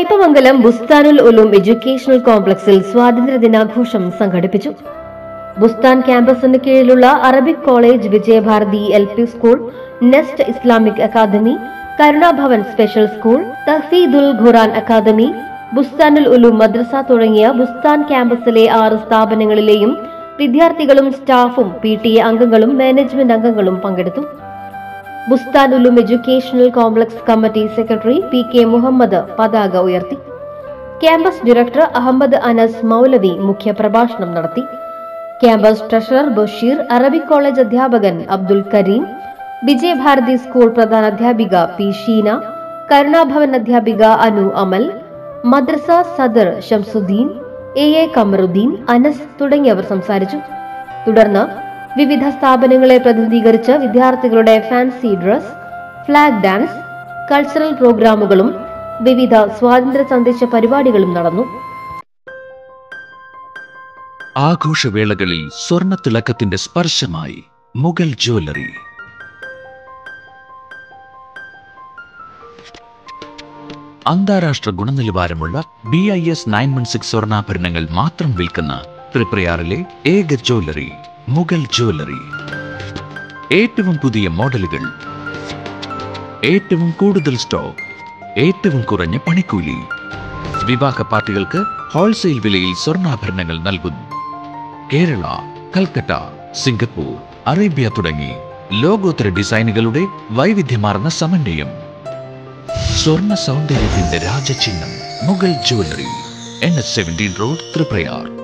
Kaipamangalam Bustanul Uloom educational കോംപ്ലക്സിൽ സ്വാതന്ത്ര്യദിനാഘോഷം സംഘടിപ്പിച്ചു. ബുസ്താൻ ക്യാമ്പസിന് കീഴിലുള്ള Arabic college, Vijayabharathi LP school, nest Islamic academy, Karunabhavan special school, Tahfeedhul Quran academy, Bustanul Uloom മദ്രസ തുടങ്ങിയ ബുസ്താൻ ക്യാമ്പസിലെ 6 സ്ഥാപനങ്ങളിലെയും വിദ്യാർത്ഥികളും സ്റ്റാഫും PTA അംഗങ്ങളും മാനേജ്മെന്റ് അംഗങ്ങളും പങ്കെടുത്തു. Bustan Uloom educational complex committee secretary PK Muhammad പതാക ഉയർത്തി. ക്യാമ്പസ് ഡയറക്ടർ അഹമ്മദ് അനസ് മൗലവി മുഖ്യപ്രഭാഷണം നടത്തി. Campus treasurer Basheer, Arabic college അധ്യാപകൻ അബ്ദുൽ കരീം, വിജയഭാരതി സ്കൂൾ പ്രധാനാധ്യാപിക P ഷീന, കരുണാഭവൻ അധ്യാപിക അനു അമൽ, മദ്രസ സദർ ഷംസുദ്ദീൻ, AA കമറുദ്ദീൻ, അനസ് തുടങ്ങിയവർ സംസാരിച്ചു. തുടർന്ന് വിവിധ സ്ഥാപനങ്ങളെ പ്രതിനിധീകരിച്ച് വിദ്യാർത്ഥികളുടെ fancy dress, flag dance, cultural പ്രോഗ്രാമുകളും വിവിധ സ്വാതന്ത്ര്യ സന്ദേശ പരിപാടികളും നടന്നു. ആഘോഷവേളകളിൽ സ്വർണ്ണത്തിളക്കത്തിന്റെ സ്പർശമായി മുഗൾ ജ്വല്ലറി. അന്താരാഷ്ട്ര ഗുണനിലവാരമുള്ള BIS 916 സ്വർണ്ണാഭരണങ്ങൾ മാത്രം വിൽക്കുന്ന തൃപ്രയാറിലെ ഏക ജ്വല്ലറി മുഗൾ ജ്വല്ലറി. ഏറ്റവും പുതിയ മോഡലുകൾ, ഏറ്റവും കൂടുതൽ സ്റ്റോക്ക്, ഏറ്റവും കുറഞ്ഞ പണിക്കൂലി. വിവാഹ പാർട്ടികൾക്ക് ഹോൾസെയിൽ വിലയിൽ സ്വർണ്ണാഭരണങ്ങൾ നൽകുന്നു. കേരള, കൽക്കട്ട, സിംഗപ്പൂർ, അറേബ്യ തുടങ്ങി ലോകോത്തര ഡിസൈനുകളുടെ വൈവിധ്യമാർന്ന സമന്വയം. സ്വർണ്ണ സൗന്ദര്യത്തിന്റെ രാജചിഹ്നം Mughal jewellery, NH 17 road, Triprayar.